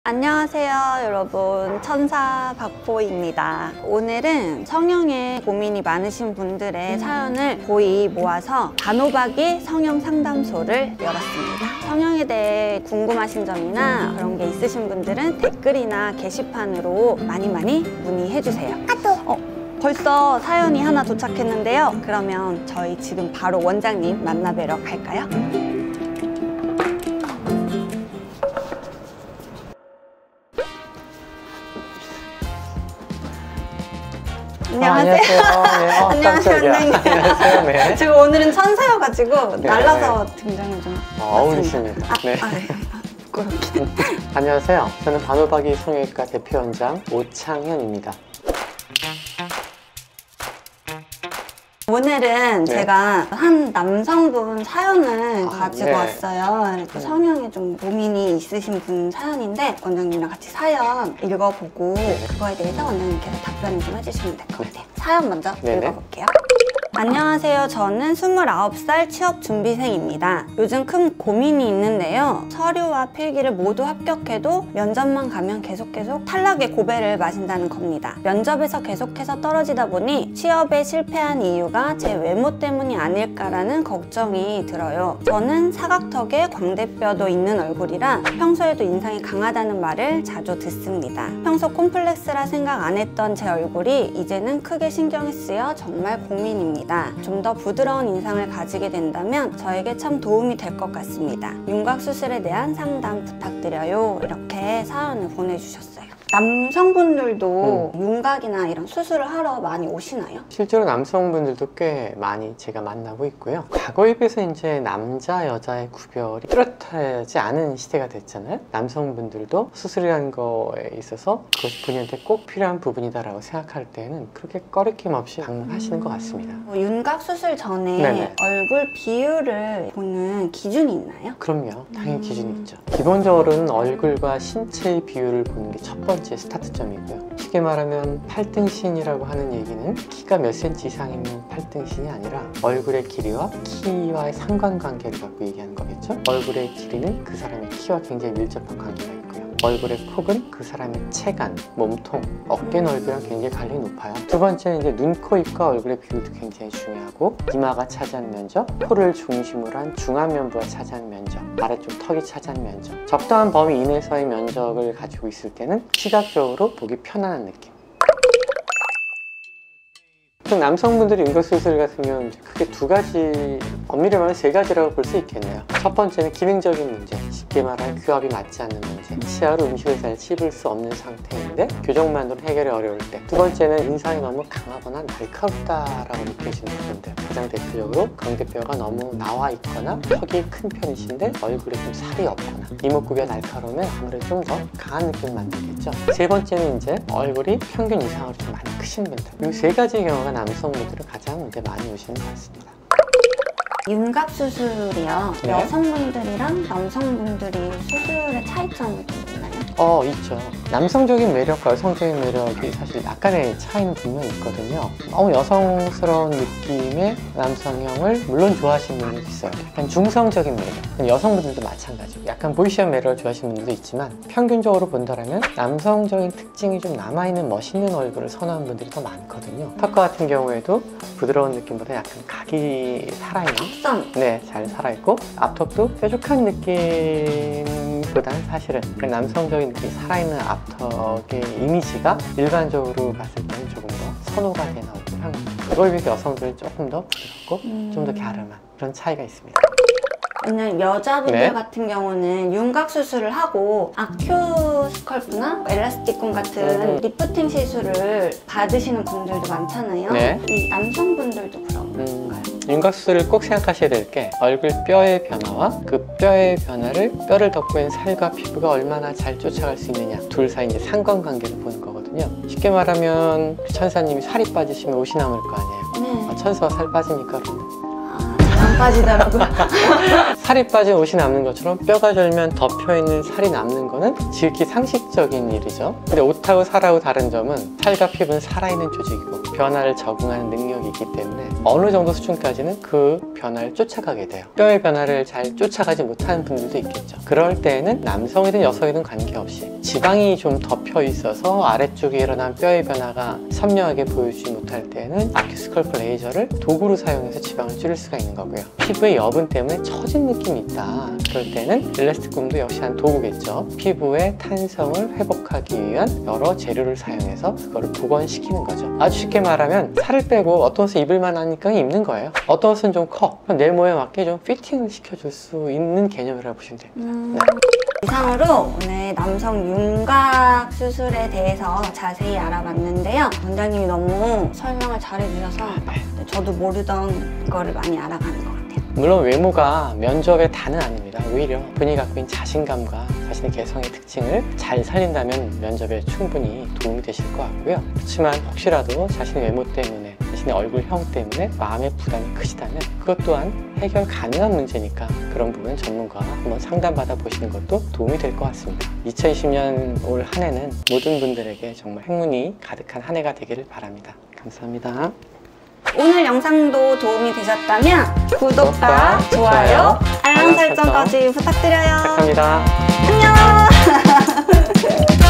안녕하세요 여러분, 천사 박보입니다. 오늘은 성형에 고민이 많으신 분들의 사연을 고이 모아서 단호박이 성형 상담소를 열었습니다. 성형에 대해 궁금하신 점이나 그런 게 있으신 분들은 댓글이나 게시판으로 많이 문의해주세요. 벌써 사연이 하나 도착했는데요. 그러면 저희 지금 바로 원장님 만나뵈러 갈까요? 안녕하세요. 네, 안녕하세요, 원장님. 안녕하세요. 네. 제가 오늘은 천사여가지고 네. 날라서 등장을 좀 어울리십니다. 네. 부끄럽게. 안녕하세요. 저는 단호박이 성형외과 대표원장 오창현입니다. 오늘은 네. 제가 한 남성분 사연을 가지고 네. 왔어요. 성형에 좀 고민이 있으신 분 사연인데 원장님이랑 같이 사연 읽어보고 그거에 대해서 원장님께서 답변을 좀 해주시면 될 것 같아요. 사연 먼저 읽어볼게요. 안녕하세요. 저는 29살 취업 준비생입니다. 요즘 큰 고민이 있는데요. 서류와 필기를 모두 합격해도 면접만 가면 계속 탈락의 고배를 마신다는 겁니다. 면접에서 계속해서 떨어지다 보니 취업에 실패한 이유가 제 외모 때문이 아닐까라는 걱정이 들어요. 저는 사각턱에 광대뼈도 있는 얼굴이라 평소에도 인상이 강하다는 말을 자주 듣습니다. 평소 콤플렉스라 생각 안 했던 제 얼굴이 이제는 크게 신경이 쓰여 정말 고민입니다. 좀 더 부드러운 인상을 가지게 된다면 저에게 참 도움이 될 것 같습니다. 윤곽 수술에 대한 상담 부탁드려요. 이렇게 사연을 보내주셨어요. 남성분들도 윤곽이나 이런 수술을 하러 많이 오시나요? 실제로 남성분들도 꽤 많이 제가 만나고 있고요. 과거에 비해서 이제 남자, 여자의 구별이 뚜렷하지 않은 시대가 됐잖아요. 남성분들도 수술이라는 거에 있어서 그것이 본인한테 꼭 필요한 부분이다라고 생각할 때는 그렇게 꺼리낌 없이 방문하시는 것 같습니다. 윤곽 수술 전에 네네. 얼굴 비율을 보는 기준이 있나요? 그럼요. 당연히 기준이 있죠. 기본적으로는 얼굴과 신체의 비율을 보는 게 첫 번째 스타트점이고요. 쉽게 말하면 팔등신이라고 하는 얘기는 키가 몇 cm 이상이면 팔등신이 아니라 얼굴의 길이와 키와의 상관관계를 갖고 얘기하는 거겠죠. 얼굴의 길이는 그 사람의 키와 굉장히 밀접한 관계가 있고요. 얼굴의 폭은 그 사람의 체간, 몸통, 어깨 넓이랑 굉장히 관련이 높아요. 두 번째는 이제 눈, 코, 입과 얼굴의 비율도 굉장히 중요하고 이마가 차지하는 면적, 코를 중심으로 한 중안면부가 차지하는 면적, 아래쪽 턱이 차지하는 면적, 적당한 범위 이내에서의 면적을 가지고 있을 때는 시각적으로 보기 편안한 느낌. 남성분들이 윤곽 수술 같은 경우는 크게 두 가지, 엄밀히 말하면 세 가지라고 볼 수 있겠네요. 첫 번째는 기능적인 문제, 쉽게 말하면 규합이 맞지 않는 문제, 치아로 음식을 잘 씹을 수 없는 상태인데 교정만으로 해결이 어려울 때. 두 번째는 인상이 너무 강하거나 날카롭다라고 느껴지는 부분들. 가장 대표적으로 광대뼈가 너무 나와 있거나 턱이 큰 편이신데 얼굴에 좀 살이 없거나 이목구비가 날카로우면 아무래도 좀 더 강한 느낌을 만들겠죠. 세 번째는 이제 얼굴이 평균 이상으로 좀 많이 크신 분들. 이 세 가지의 경우가 남성분들은 가장 많이 오시는 것 같습니다. 윤곽 수술이요. 네. 여성분들이랑 남성분들이 수술의 차이점이 좀 있나요? 있죠. 남성적인 매력과 여성적인 매력이 사실 약간의 차이는 분명히 있거든요. 너무 여성스러운 느낌의 남성형을 물론 좋아하시는 분들도 있어요. 약간 중성적인 매력, 여성분들도 마찬가지고 약간 보이시한 매력을 좋아하시는 분들도 있지만 평균적으로 본다면 남성적인 특징이 좀 남아있는 멋있는 얼굴을 선호하는 분들이 더 많거든요. 턱과 같은 경우에도 부드러운 느낌보다 약간 각이 살아있는, 네, 잘 살아있고 앞턱도 뾰족한 느낌보다는 사실은 남성적인 느낌이 살아있는 앞턱의 이미지가 일반적으로 봤을 때는 조금 더 선호가 되는 얼굴형입니다. 그걸 위해서 여성들은 조금 더 부드럽고 좀 더 갸름한 그런 차이가 있습니다. 오늘 여자분들 네. 같은 경우는 윤곽 수술을 하고 아큐 스컬프나 엘라스틱콘 같은 리프팅 시술을 받으시는 분들도 많잖아요. 네. 이 남성분들도 그런가요? 윤곽 수술을 꼭 생각하셔야 될 게 얼굴 뼈의 변화와 그 뼈의 변화를 뼈를 덮고 있는 살과 피부가 얼마나 잘 쫓아갈 수 있느냐, 둘 사이 이제 상관관계를 보는 거거든요. 쉽게 말하면 천사님이 살이 빠지시면 옷이 남을 거 아니에요. 네. 천사가 살 빠지니까 그러면 빠지더라고요. 살이 빠진 옷이 남는 것처럼 뼈가 절면 덮여있는 살이 남는 거는 지극히 상식적인 일이죠. 근데 옷하고 살하고 다른 점은 살과 피부는 살아있는 조직이고 변화를 적응하는 능력이 있기 때문에 어느 정도 수준까지는 그 변화를 쫓아가게 돼요. 뼈의 변화를 잘 쫓아가지 못하는 분들도 있겠죠. 그럴 때에는 남성이든 여성이든 관계없이 지방이 좀 덮여 있어서 아래쪽에 일어난 뼈의 변화가 선명하게 보여주지 못할 때에는 아큐스컬프 레이저를 도구로 사용해서 지방을 줄일 수가 있는 거고요. 피부의 여분 때문에 처진 느낌이 있다. 그럴 때는 일라스틱 굼도 역시 한 도구겠죠. 피부의 탄성을 회복하기 위한 여러 재료를 사용해서 그거를 복원시키는 거죠. 아주 쉽게 말하면 살을 빼고 어떤 옷을 입을만 하니까 입는 거예요. 어떤 옷은 좀 커. 그럼 내 모양 맞게 좀 피팅을 시켜줄 수 있는 개념이라고 보시면 돼요. 네. 이상으로 오늘 남성 윤곽 수술에 대해서 자세히 알아봤는데요. 원장님이 너무 설명을 잘해주셔서 저도 모르던 거를 많이 알아가는 것 같아요. 물론 외모가 면접의 다는 아닙니다. 오히려 본인이 갖고 있는 자신감과 자신의 개성의 특징을 잘 살린다면 면접에 충분히 도움이 되실 것 같고요. 그렇지만 혹시라도 자신의 외모 때문에, 자신의 얼굴형 때문에 마음의 부담이 크시다면 그것 또한 해결 가능한 문제니까 그런 부분은 전문가와 한번 상담받아 보시는 것도 도움이 될 것 같습니다. 2020년 올 한 해는 모든 분들에게 정말 행운이 가득한 한 해가 되기를 바랍니다. 감사합니다. 오늘 영상도 도움이 되셨다면 구독과 좋아요, 알람 설정까지 부탁드려요. 부탁합니다. 안녕.